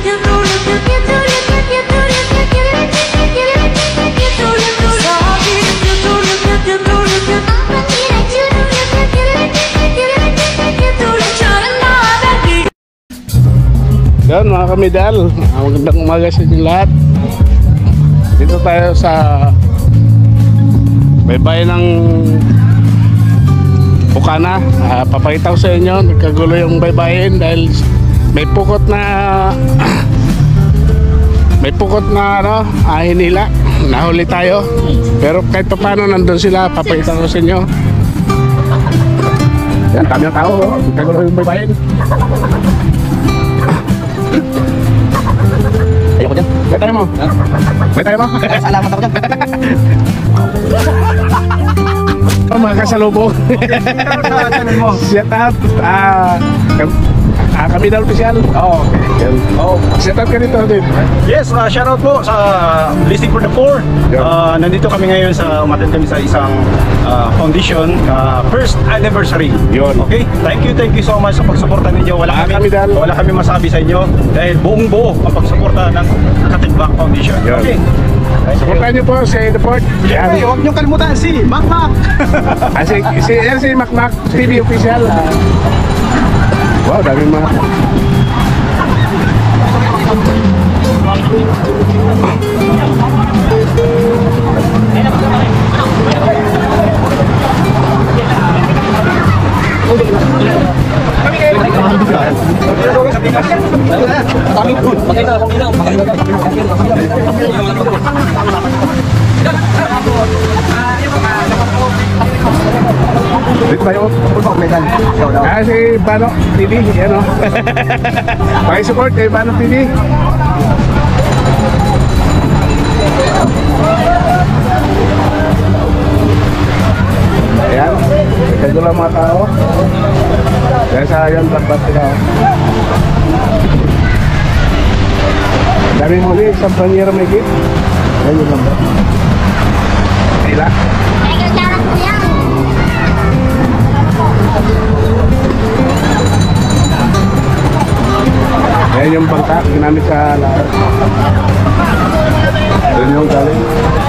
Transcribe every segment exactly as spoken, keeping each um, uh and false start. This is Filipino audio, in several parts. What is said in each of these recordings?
Yan mga kamidal, magandang umaga sa inyo lahat. Dito tayo sa baybayin ng Bukana. uh, Papakita ko sa inyo, nagkagulo yung baybayin dahil may pukot na May pukot na ano, ah, hinila. Nahuli tayo. Pero kahit pa paano nandun sila, papakita ko sa inyo. Yan, dami ng tao, oh. Nagkagulo yung baybayin. Ayoko dyan. May tayo mo? Ha? May tayo mo? Salamat ako dyan. Oh, mga kasalubong. Shout out. Ah, ah, kami daw official. Oh, okay. Oh, shout out ka dito din. Yes, uh, shout out po sa Blessing for the Poor. Uh, nandito kami ngayon sa umattend kami sa isang uh, foundation, uh, first anniversary. Yun. Okay? Thank you, thank you so much sa pagsuporta ninyo. Wala Ah, kami, kami dahil- wala kami masabi sa inyo dahil buong-buo ang pagsuporta ng Katigbak Foundation. Yun. Okay. Supportan niyo po si The Port. Siyempre, huwag niyong kalimutan si Mac Mac. Ah, si, si, yan si Mac Mac T V official. Ah. Wow, dami mga. Dito tayo. Ah, si Bano T V, yan o. Pakisupport kay Bano T V. Ayan, nagkagulo ang mga tao. Kaya sa yan, bagbat sila. Dami muli, isang panyero may git. Ayan yung lambat. Hila. Ayan yung bangka, ginamit sa lahat. Ayan yung galing.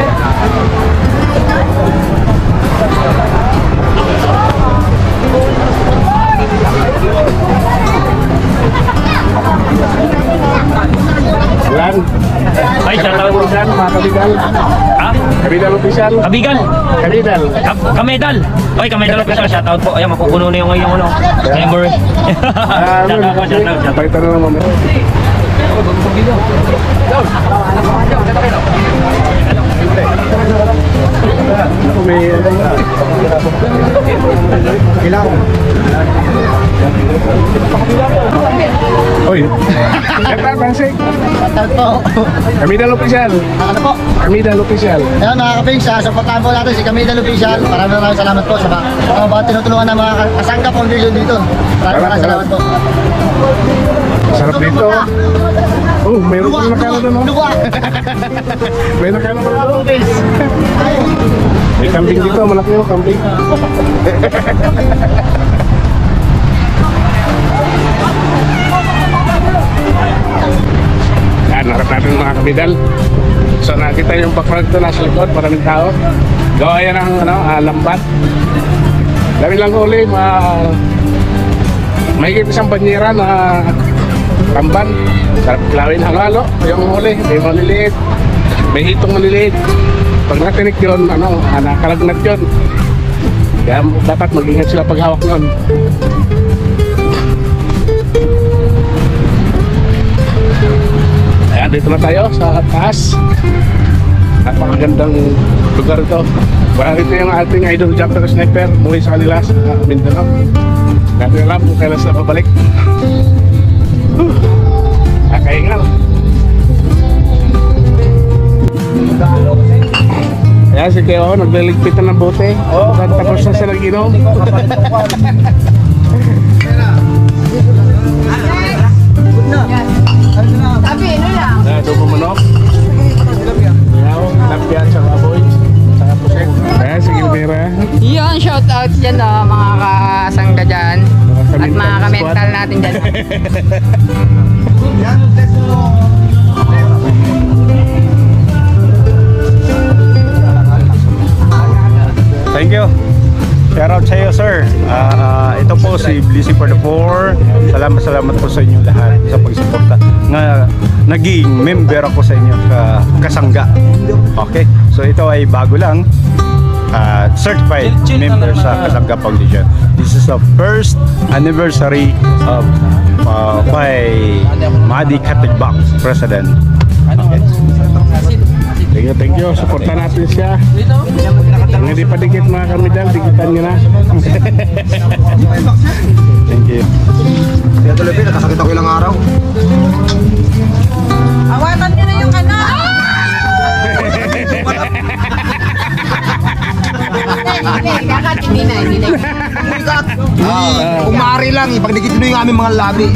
Lan. Ay, shout out. Lan, mga kabidal. Ha? Kabidal official. Kabigal. Kabidal. Ka- Kamedal. Oy, Kamedal official. Shout out po. Ayan, mapupuno na yung ngayong ano. Member. Ah, Shout out po, shout out, shout out. Pakita na naman. Ako may Kailangan. Oy. Kata Bansik. Shoutout po. Kamidal official. Ano po? Kamidal official. Ayan mga kapings, uh, supportahan po natin si Kamidal Official. Maraming maraming salamat po sa mga uh, tinutulungan ng mga Kasangga Foundation dito. Maraming maraming salamat po. Sarap dito. Oh, mayroon pa nakala doon. Oh. Luwa! May nakala pa doon. May kambing dito, malaki yung kambing. Yan, harap natin mga kabidal. So nakita yung background ito nasa likod, maraming tao. Gawa yan ng ano, ah, lambat. Dami lang huli, ma mahigit isang banyera na tamban. Sarap kilawin halo-halo. Yung huli, may maliliit, may hitong maliliit. Pag natinik yun, ano, ah, nakalagnat yun. Kaya dapat mag-ingat sila pag hawak nun. Ayan, dito na tayo sa taas. Napakagandang lugar ito. Wala rito yung ating idol jumper sniper. Muli sa kanila sa Mindanao. Natin alam kung kailan sila pabalik. Huh. Kakaingal. Ayan si Keo, nagliligpitan ng bote. Oh, tapos na siya nag-inom. Sabi, ano lang? Nah, dobo manok. Yaw, lapya at saka aboy. Saka pusek. Ayan si Gilbera. Yun, shout out dyan oh, mga kasangga dyan. At mga ka-mental natin dyan. Yan, let's go. Blessing for the Poor. Salamat, salamat po sa inyong lahat sa pagsuporta. Nga, naging member ako sa inyong ka, kasangga. Okay? So ito ay bago lang. Uh, certified member sa Kasangga Foundation. This is the first anniversary of uh, by Madi Katigbak, President. Okay. Thank you, thank you. Supportan natin siya. Kung hindi pa dikit mga kamidal, dikitan nyo na. Thank you. Kaya tuloy pa, nakasakit ako ilang araw. Awatan niyo na yung anak! Hindi, kakat hindi na, hindi na. Kumari lang, ipagdikit nyo yung aming mga labi.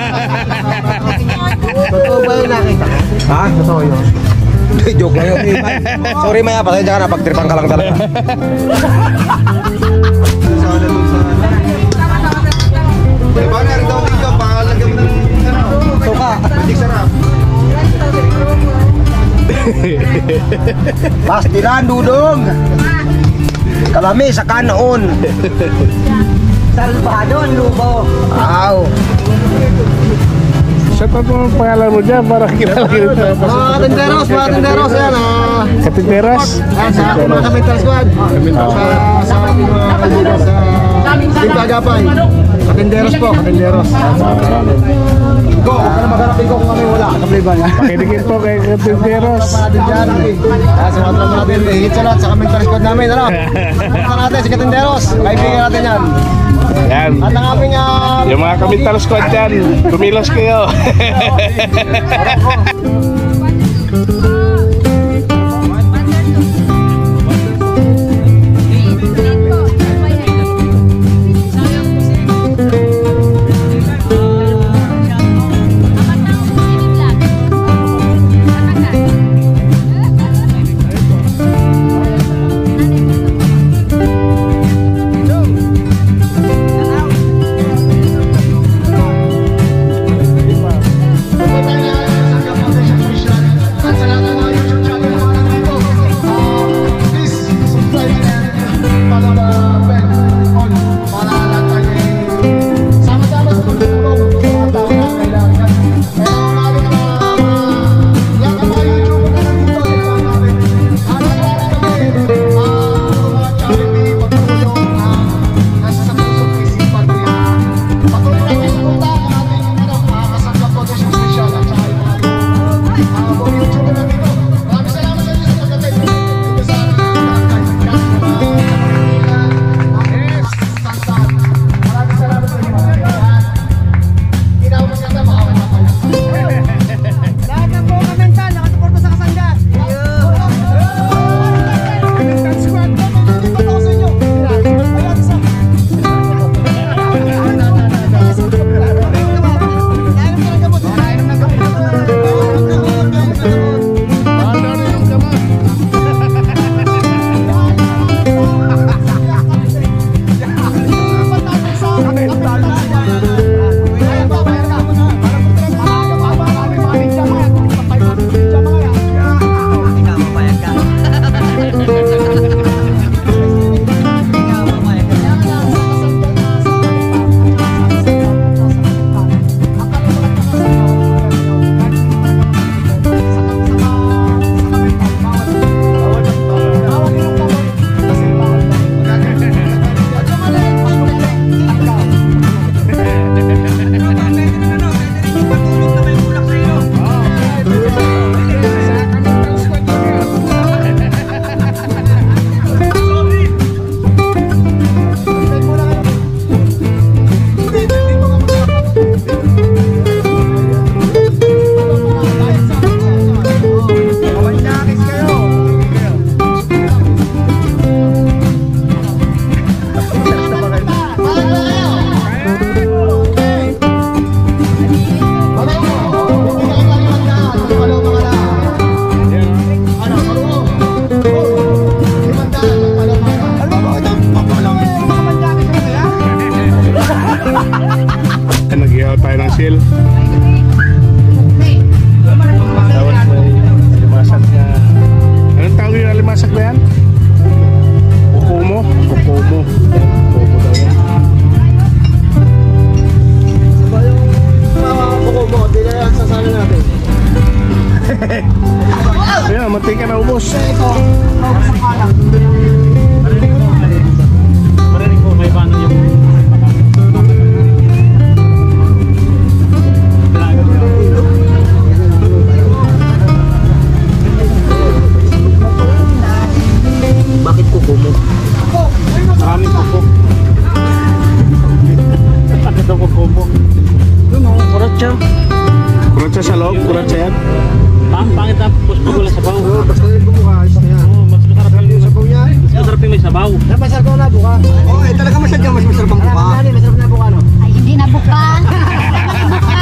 Totoo ba yun nakita? Ha? Totoo yun. Joke lang yun. Sorry Maya, pasensya ka na, pagtripan ka lang talaga. Diba nga rin daw dito, pangalagyan mo ng suka. Matik sarap. Pastilan, dudong. Kalami sa kanoon. Salvador, lubo. Aw. Sa tatong pangalan mo dyan para kilala kita. Mga katinderos, mga katinderos yan ah. Katinderas? Yan, sa aking mga Kamintal Squad. Sa, sa aking mga kaibigan sa Team Agapay. Katinderos po, katinderos. Iko, huwag ka na maghanap Iko kung kami wala. Kabliban ha. Pakidikit po kay Katinderas. Sa natin dyan. Ah, sa mga tropa natin, hit sa lahat sa Kamintal Squad namin. Ano? Sa natin si Katinderos. Kaibigan natin yan. Yan. At ang aming ah, Yung mga Kamintal Squad dyan, kumilos kayo. mantika na ubos. Ito, naubos ang alak. Marinig ko, may paano yung Bakit kuko mo? maraming kuko. Bakit daw kuko mo? Yun o, kurot siya. Kurot siya sa loob, kurot siya yan. Pang pangit na puspog lang sa baw. Oo, basta yung bumuka, ayos na yan. Oo, mas masarap yung Yung sabaw niya. mas masarap yung may sabaw. Napasal ko na buka. Oo, eh, talaga masyadong mas masarap ang buka. Ano, masarap na buka, no? Ay, hindi na buka. Buka.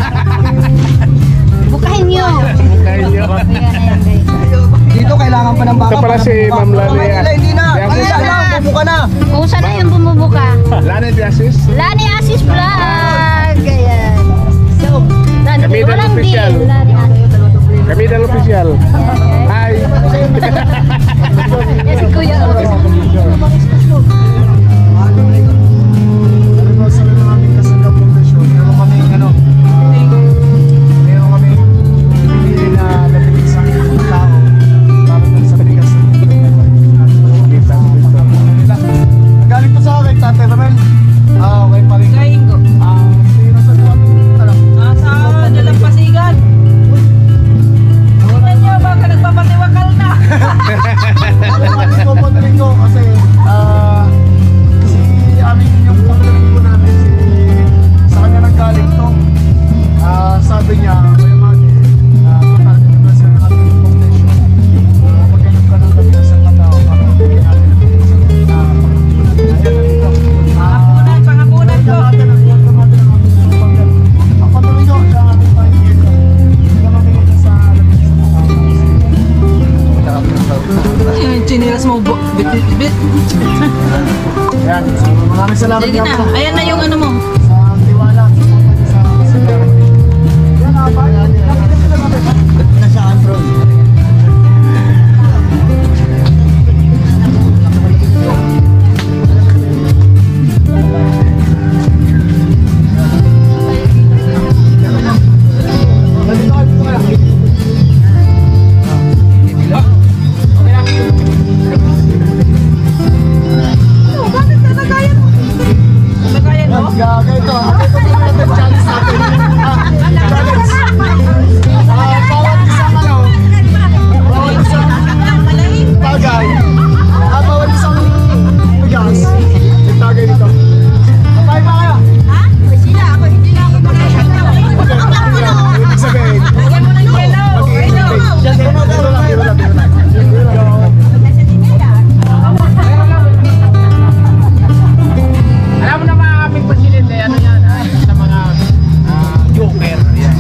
Bukahin nyo. Kain niyo. Ayan, ayan, guys. Dito kailangan pa ng baka. Ito pala si Ma'am Lani. Wala, hindi na. Yes, Ay, yes, na, bubuka na. Kung saan na yung bumubuka? Lani Biasis. Lani Asis Vlog. Ayan. So, Lani, Kami dal walang official. deal. Lani Asis. Kami dal official. Hi. Eh, si Kuya. Galing po sa akin, Tate Ramel. Ah, okay pa rin. Kaingo. Ah, sino sa duwan? Ano? Nasa Dalampasigan. Tingnan nyo, baka nagpapatiwakal na. Ano ko po rin ko kasi ah, si amin yung pagdating po namin si sa kanya nang galing to. Ah, sabi niya, Kuya Manny, ah, total dito na sa ating foundation. Ah, maghanap ka ng gabi sa katao para bigyan natin ng ah, ayan na dito. Ah, Pangapunan, pangapunan ko. natin ang iyan natin ang ating foundation. Ang patuloy ko sa ating pahingin ko. Hindi naman bigyan sa labi sa katao. Yung chinilas mo, bu- bit, bit, bit. Yan, ah, maraming salamat Sige na, po. ayan na yung ano mo. Sa tiwala, sa sa yan ah, ba? Nakikita lang natin. Nasaan, bro? Oh, bakit nalagayan mo? Nalagayan mo? Gaga ito. Ito po natin challenge natin. Ah, challenge. Ah, bawat isang ano, bawat isang tagay, ah, bawat isang bigas, itagay dito. Kapay ba kayo? Ibig sabihin, Lagyan mo ng yellow. mag-i-intimate. Biro lang, biro lang, biro lang. Biro lang. Alam mo na mga aming presidente, ano yan, ah, sa mga ah, joker. Yan.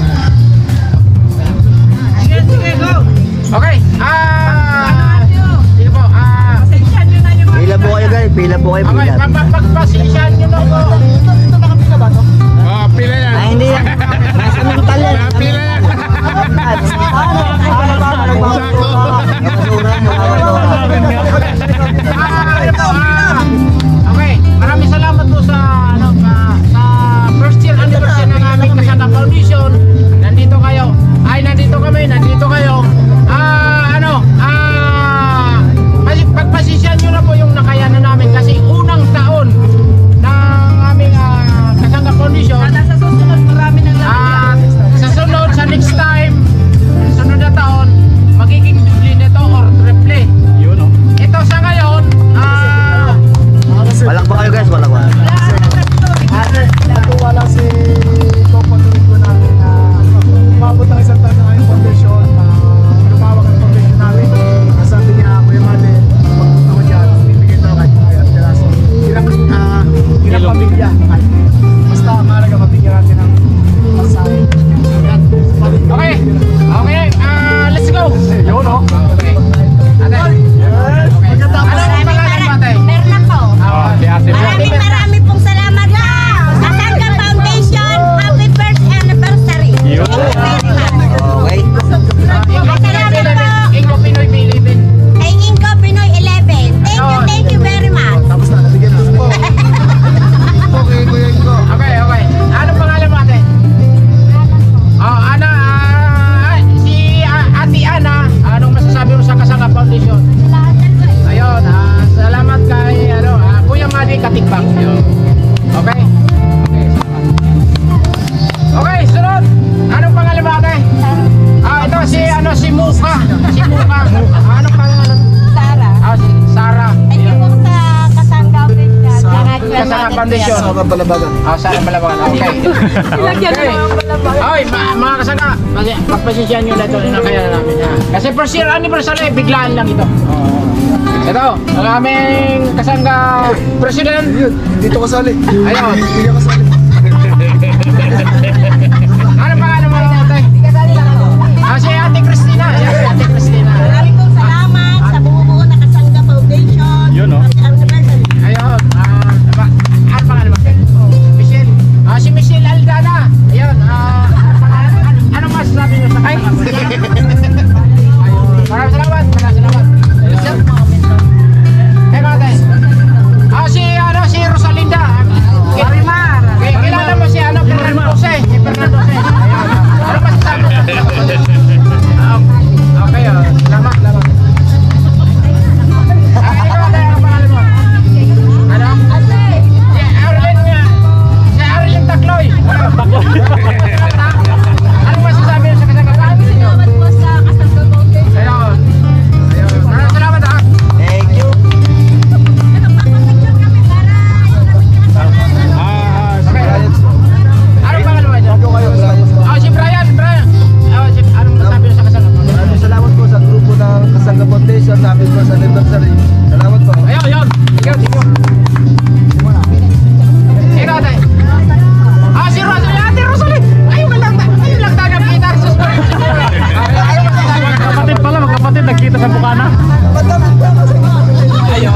Sige, sige, go. Okay, ah, sige po, ah, Pasensyahan nyo na yung mga... Pila po kayo guys, pila po kayo, okay, pila. pagpasensyahan nyo na po. Ito, ito nakapila ba to? Ah, pila yan. Ay, hindi yan. Nasa mental yan. Ah, pila yan. Ah, ano po, ah, okay, maraming salamat po sa, ano, ah, sa first year anniversary ng aming Kasada Foundation. Nandito kayo, ay nandito kami, nandito kayo. Ah, ano, ah, mas- pagpasensyahan nyo na po yung nakayanan namin kasi unang taon ng aming ah, Kasada Foundation. Sana sa susunod marami ng At sa sunod, sa Foundation. Sa Balabagan. Ah, sa Balabagan. Okay. Okay. Ay, ma- mga kasangga, mag- pagpasensyahan nyo na ito, inakaya na namin. Ha? Kasi first year anniversary, biglaan lang ito. Ito, ang aming kasangga president. Yun, dito kasali. Ayun. Hindi ka kasali. Ano pangalan mo, Tay? Ah, si Ate Cristina. Ayan, si Ate Cristina. Maraming pong salamat sa bumubuo na Kasangga Foundation. Yun, no? Anniversary. Ayun, ah, ba, ano pangalan mo? Michelle. Ah, si Michelle Aldana. Ayun, ah, ano pangalan? Ano, ano mas sabi niyo sa kanya? Ayun, maraming salamat, maraming salamat. Ayun, sir. Eh, mga tay. Ah, si, ano, si Rosalinda. Marimar. Kilala mo si, ano, Fernando Jose. Si Fernando Jose. Ayun. Ano masasabi mo? Ah, okay, oh. Salamat, salamat. Ah, ikaw, tay, ano pangalan mo? Ano? Si Arlene nga. Si Arlene Tacloy. Ano masasabi mo sa kasangga? Salamat po sa Kasangga Foundation. Ayun. Ayun. Maraming salamat, ha. Thank you. Okay. Anong pangalan mo dyan? Ah, si Brian, Brian. Ah, si, anong masasabi mo sa kasangga? Maraming salamat po sa grupo ng Kasangga Foundation sa aking first anniversary. Salamat po. Ayun, ayun. Ikaw, ikaw. Ikaw, tay. Ah, si Rosalie. Ate Rosalie. Ayun ka lang. Ayun lang tayo nakita. Sus. Ayun masasabi mo. Kapatid pala, magkapatid, nagkita sa Bukana. Ayun.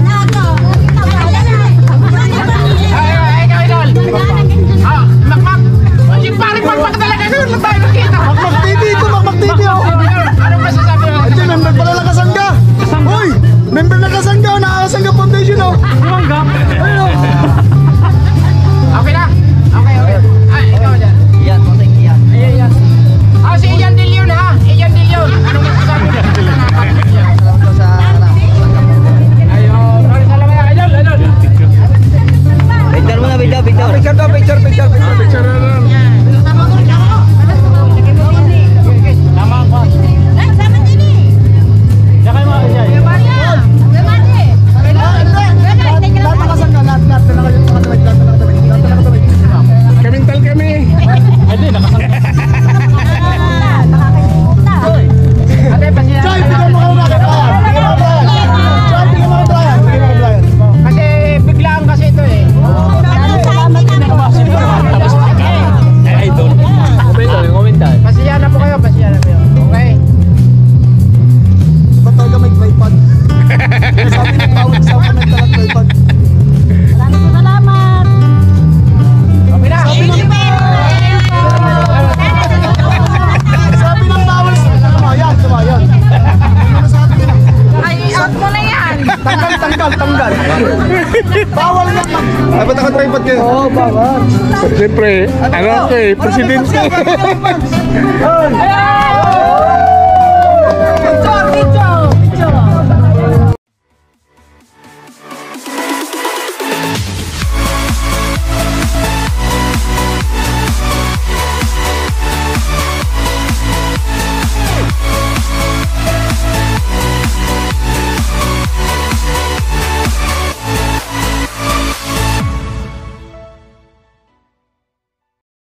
Ay, ay, ikaw, idol. Ah, makmak. Si paring makmak talaga. Doon lang tayo nakita. Makmak T V ito, Makmak T V oh. Anong masasabi mo? Ito, member pala ng Kasangga. Uy, member ng Kasangga, oh, nakakasangga Foundation oh. Tumanggap. Ayun oh. Okay na? Okay, okay. Ay, ikaw dyan. Iyan, konting iyan. Ayan, ayan. Ah, si Ian De Leon ha? Ian De Leon. Anong masasabi mo? Ayun. Maraming salamat. Ayun, ayun. Picture mo na, video, picture. Picture to, picture, picture, picture. Picture na lang. Tama ako. Saka yung mga siya. Lahat ng Kasangga, lahat, lahat, lahat, lahat, lahat, lahat, lahat, lahat, lahat, lahat. Kamintal kami. Ay, di, nakasangga. Ate, pasya. Joy, bigyan mo ka na kay Brian. Bigyan mo ka Brian. Joy, bigyan mo ka Brian. Bigyan mo ka Brian. Kasi biglaan kasi ito eh. Ay, idol. Komentar, komentar. Pasya na po kayo, pasya na po kayo. Okay? Ba't talaga may tripod? Sabi ng bawat sa comment talaga tripod. Okay na. Sabi ng bawal sa tumayan, tumayan. Ano sabi nila? Tanggal, tanggal, tanggal. Bawal yan. Ay, ba't naka-tripod kayo? Oo, bawal. Siyempre, ano ko eh, presidente. Ay,